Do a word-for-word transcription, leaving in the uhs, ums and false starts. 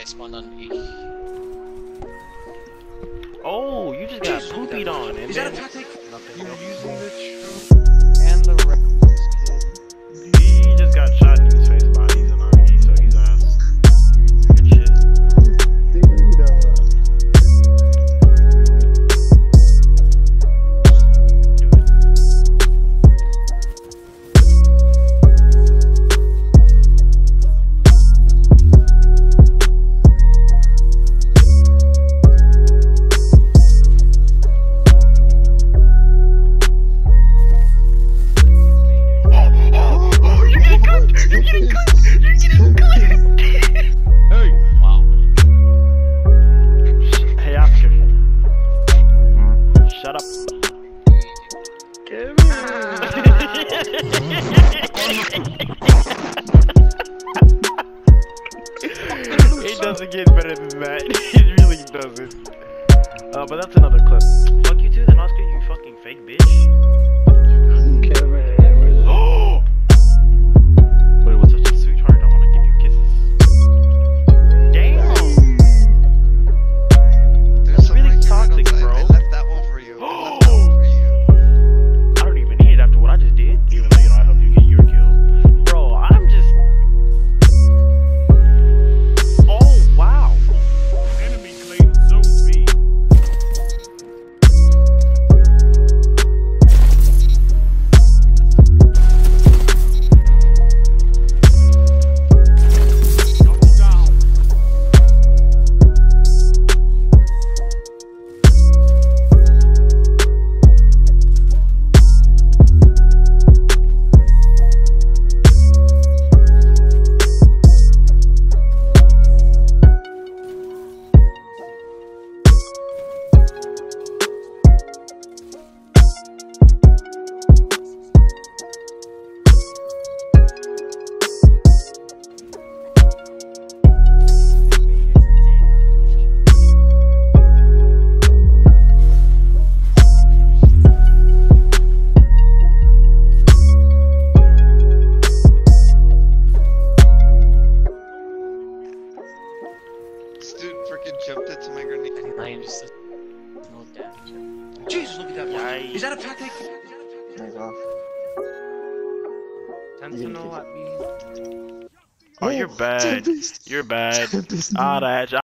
spawned on me. Oh, you just got poopied on. And Is then that a tactic? nothing You're else. using the truth and the reckless kid. He just got shot in his face by he's an R E, so he's ass. Good shit. Dude, uh... Shut up. Kevin! It doesn't get better than that. It really doesn't. Uh, but that's another clip. Fuck you too, then Oscar, you fucking fake bitch. Kevin! Oh! But it was such a sweetheart, I wanna give you kisses. Damn! That's really toxic, bro. I left that one for you. I left that Oh! one for you. I don't even need it after what I just did, even though you know I helped you get your kill. Bro, I'm just. Oh wow! Enemy claimed Zone B. Double down. This dude freaking jumped into my grenade. I am just no damage. Jesus, look at that one. Yikes. Is that a tactic? Nice off. Sentinel at me. Oh, you're Oh, bad. Tempest. You're bad. Tempest, Ah, dude. that.